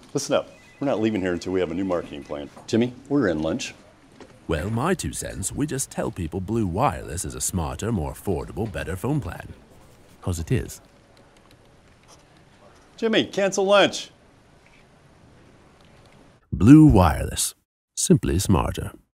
Listen up. We're not leaving here until we have a new marketing plan. Jimmy, we're in lunch. Well, my 2 cents, we just tell people Blue Wireless is a smarter, more affordable, better phone plan. 'Cause it is. Jimmy, cancel lunch. Blue Wireless. Simply smarter.